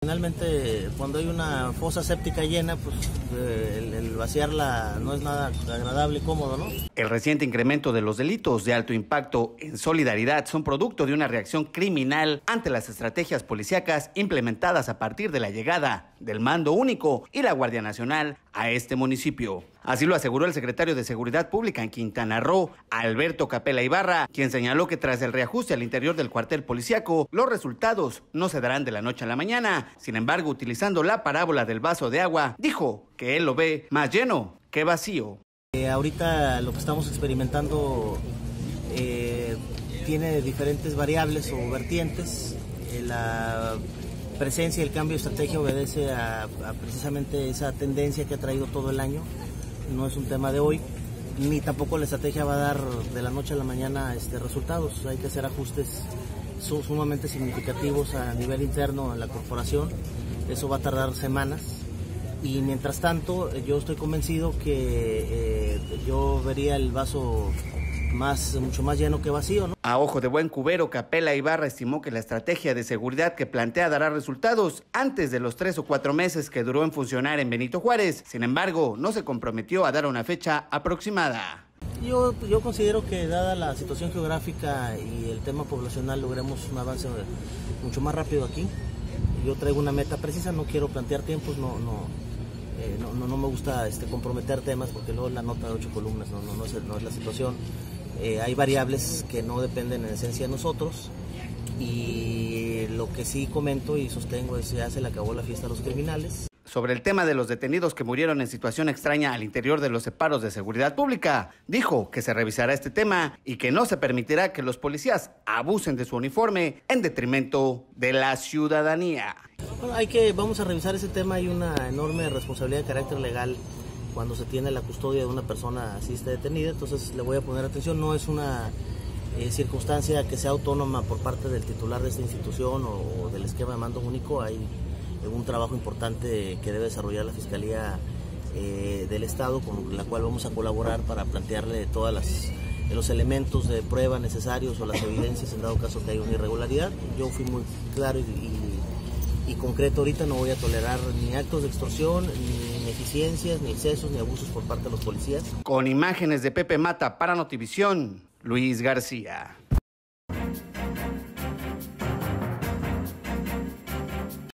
Finalmente, cuando hay una fosa séptica llena, pues el vaciarla no es nada agradable y cómodo, ¿no? El reciente incremento de los delitos de alto impacto en Solidaridad son producto de una reacción criminal ante las estrategias policíacas implementadas a partir de la llegada del Mando Único y la Guardia Nacional a este municipio. Así lo aseguró el secretario de Seguridad Pública en Quintana Roo, Alberto Capela Ibarra, quien señaló que tras el reajuste al interior del cuartel policíaco, los resultados no se darán de la noche a la mañana. Sin embargo, utilizando la parábola del vaso de agua, dijo que él lo ve más lleno que vacío. Ahorita lo que estamos experimentando tiene diferentes variables o vertientes. La presencia y el cambio de estrategia obedece a precisamente esa tendencia que ha traído todo el año. No es un tema de hoy, ni tampoco la estrategia va a dar de la noche a la mañana resultados. Hay que hacer ajustes sumamente significativos a nivel interno en la corporación. Eso va a tardar semanas. Y mientras tanto, yo estoy convencido que yo vería el vaso mucho más lleno que vacío, ¿no? A ojo de buen cubero, Capela Ibarra estimó que la estrategia de seguridad que plantea dará resultados antes de los 3 o 4 meses que duró en funcionar en Benito Juárez. Sin embargo, no se comprometió a dar una fecha aproximada. Yo considero que dada la situación geográfica y el tema poblacional logremos un avance mucho más rápido aquí. Yo traigo una meta precisa, no quiero plantear tiempos, no me gusta comprometer temas porque luego la nota de 8 columnas no es la situación. Hay variables que no dependen en esencia de nosotros y lo que sí comento y sostengo es que ya se le acabó la fiesta a los criminales. Sobre el tema de los detenidos que murieron en situación extraña al interior de los separos de seguridad pública, dijo que se revisará este tema y que no se permitirá que los policías abusen de su uniforme en detrimento de la ciudadanía. Bueno, vamos a revisar ese tema. Hay una enorme responsabilidad de carácter legal cuando se tiene la custodia de una persona así esté detenida, entonces le voy a poner atención. No es una circunstancia que sea autónoma por parte del titular de esta institución o del esquema de mando único. Hay un trabajo importante que debe desarrollar la Fiscalía del Estado, con la cual vamos a colaborar para plantearle todos los elementos de prueba necesarios o las evidencias en dado caso que haya una irregularidad. Yo fui muy claro y concreto ahorita, no voy a tolerar ni actos de extorsión, ni ineficiencias, ni excesos, ni abusos por parte de los policías. Con imágenes de Pepe Mata para Notivisión, Luis García.